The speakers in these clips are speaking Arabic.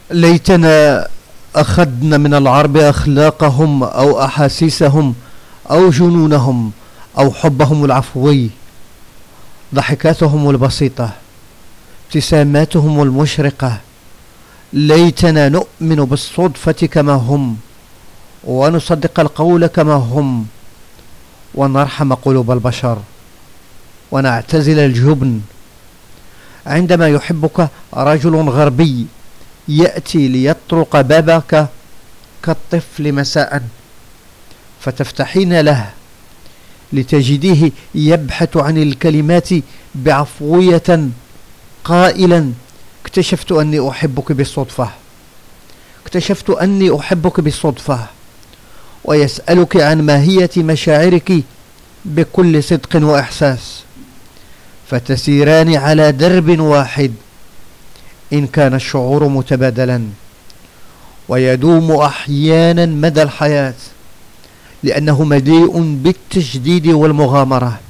ليتنا أخذنا من العرب أخلاقهم أو أحاسيسهم أو جنونهم أو حبهم العفوي، ضحكاتهم البسيطة، ابتساماتهم المشرقة. ليتنا نؤمن بالصدفة كما هم، ونصدق القول كما هم، ونرحم قلوب البشر، ونعتزل الجبن. عندما يحبك رجل غربي يأتي ليطرق بابك كالطفل مساء، فتفتحين له لتجديه يبحث عن الكلمات بعفوية قائلا: اكتشفت أني أحبك بالصدفة، اكتشفت أني أحبك بالصدفة. ويسألك عن ماهية مشاعرك بكل صدق وإحساس، فتسيران على درب واحد إن كان الشعور متبادلا، ويدوم أحيانا مدى الحياة لأنه مليء بالتجديد والمغامرة.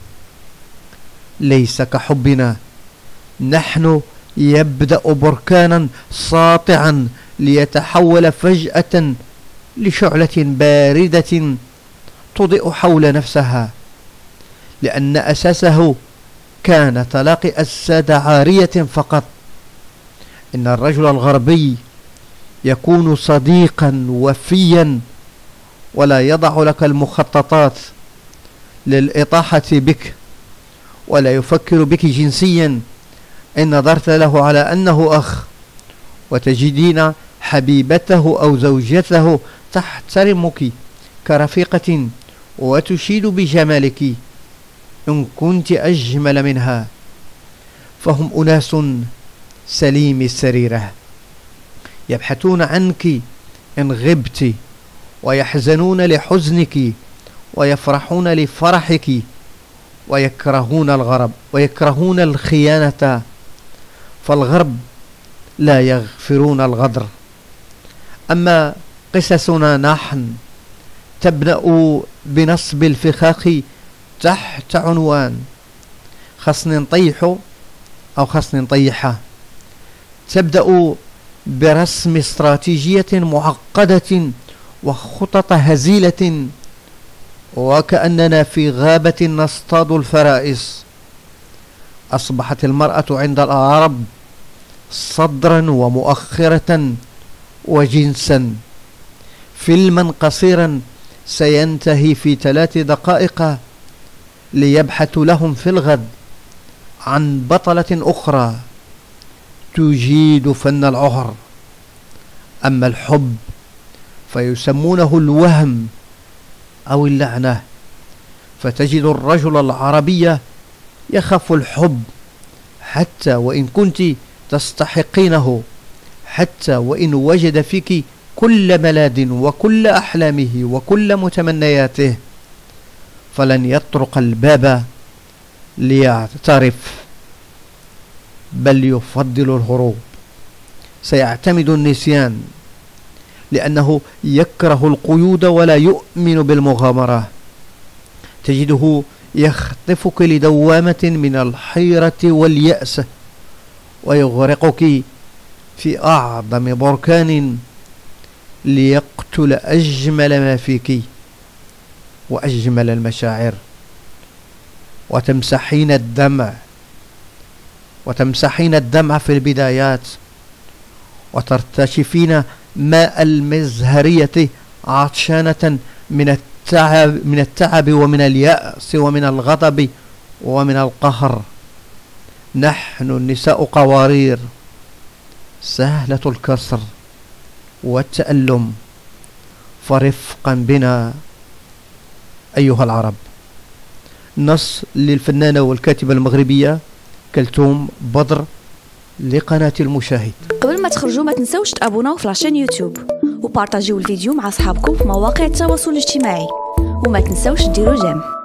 ليس كحبنا نحن يبدأ بركانا ساطعا ليتحول فجأة لشعلة باردة تضيء حول نفسها، لأن أساسه كان تلاقي أجساد عارية فقط. إن الرجل الغربي يكون صديقا وفيا، ولا يضع لك المخططات للإطاحة بك، ولا يفكر بك جنسيا إن نظرت له على أنه أخ، وتجدين حبيبته أو زوجته تحترمك كرفيقة وتشيد بجمالك إن كنت أجمل منها. فهم أناس سليم السريرة، يبحثون عنك إن غبت، ويحزنون لحزنك، ويفرحون لفرحك، ويكرهون الغرب ويكرهون الخيانة. فالغرب لا يغفرون الغدر. أما قصصنا نحن تبدأ بنصب الفخاخ تحت عنوان خصني نطيحه أو خصني نطيحه، تبدأ برسم استراتيجية معقدة وخطط هزيلة، وكأننا في غابة نصطاد الفرائس. أصبحت المرأة عند العرب صدرا ومؤخرة وجنسا. فيلما قصيرا سينتهي في 3 دقائق ليبحث لهم في الغد عن بطلة أخرى تجيد فن العهر. أما الحب فيسمونه الوهم أو اللعنة، فتجد الرجل العربي يخاف الحب حتى وإن كنت تستحقينه، حتى وإن وجد فيك كل ملاذ وكل أحلامه وكل متمنياته، فلن يطرق الباب ليعترف، بل يفضل الهروب. سيعتمد النسيان لأنه يكره القيود ولا يؤمن بالمغامرة. تجده يخطفك لدوامة من الحيرة واليأس، ويغرقك في أعظم بركان ليقتل أجمل ما فيك وأجمل المشاعر. وتمسحين الدمع في البدايات، وترتشفين ماء المزهرية عطشانة من التعب ومن اليأس ومن الغضب ومن القهر. نحن النساء قوارير سهلة الكسر والتألم، فرفقا بنا أيها العرب. نص للفنانة والكاتبة المغربية كلثوم بدر لقناة المشاهد. قبل ما تخرجوا ما تنسوش تابوناو في لاشين يوتيوب وبارطاجيو الفيديو مع اصحابكم في مواقع التواصل الاجتماعي، وما تنسوش ديروا جيم.